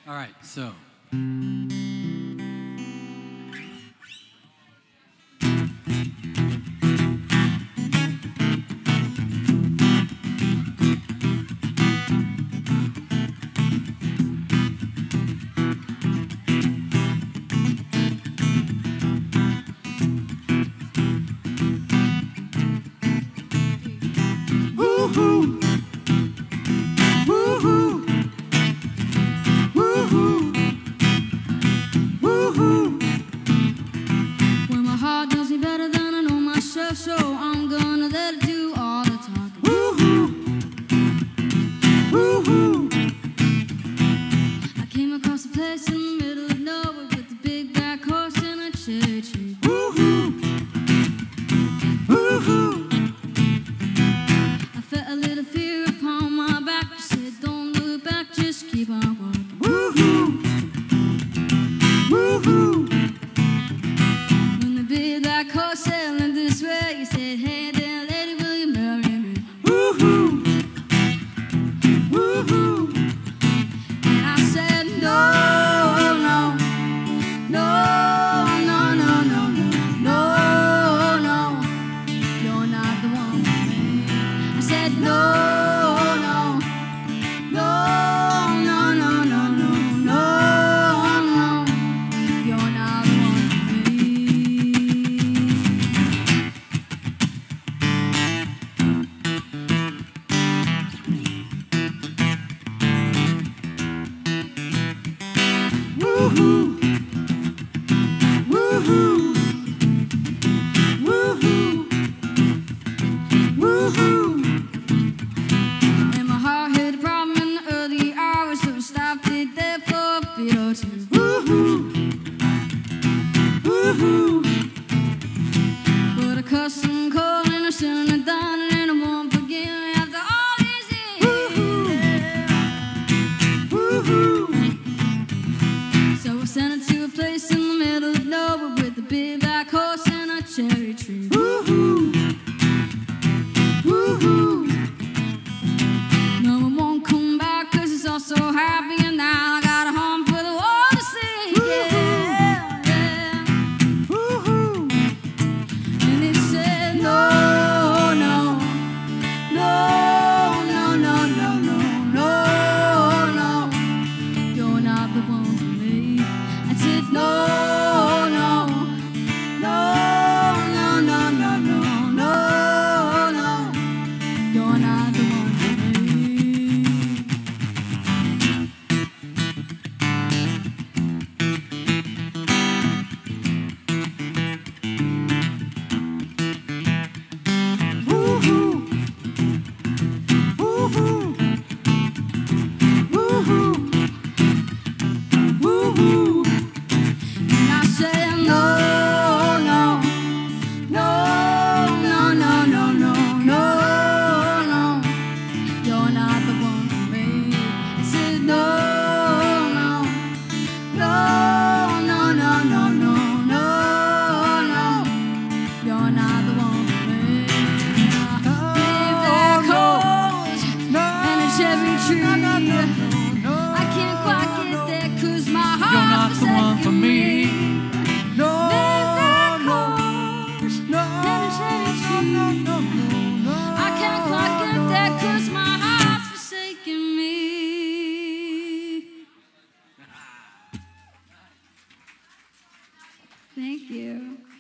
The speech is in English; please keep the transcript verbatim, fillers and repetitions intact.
All right, so. Woo-hoo. Woo-hoo. Woo-hoo. Woo-hoo. Well, my heart knows me better than I know myself, so I'm gonna let it do all the talking. Woo-hoo. Woo-hoo. I came across a place in the middle of nowhere with a big black horse and a cherry tree. Woo-hoo. Woo-hoo. A little fear upon my back. I said, don't look back, just keep on walking. Woo-hoo. Woo-hoo. When the big black horse sailing this way, he said, hey there, lady, will you marry me? Woo-hoo. Woo-hoo. And I said, no, no, no, no, no, no, no, no, you're not the one for me. I said, no, no, no, no, no, no, no, no, no, you're not the one for me. Woo-hoo. Woo-hoo. Woo-hoo. Woo-hoo. And my heart had a problem in the early hours, so I stopped it there for a bit or two. Woo-hoo. Woo-hoo. But I cussed and called and I shouldn't have done it, and I won't forgive me after all these years. Woo-hoo. Woo-hoo. So I sent her to a place in the middle of nowhere with a big black horse and a cherry tree. Woo-hoo. Woo-hoo. No, I won't come back cause it's all so happy, and now I got a home for the world to see. Yeah, yeah. Woo-hoo. And it said no, no, no, no, no, no, no, no, no, you're not the one for me. I said no, no, no, no, no, no, no, no, no, you're not the one for me. Woo-hoo. Woo-hoo. Woo-hoo. Woo-hoo. And I said no, no, no, no, no, no, no, no, no, you're not the one for me. I said no, no, no, no, no, no, no, no, no, you're not the one for me. Big black horse and a cherry tree. I can't quite get there cause my heart's You're not the one for me. Big black horse and a cherry tree. I can't quite get there cause my heart's forsaken me. Thank you.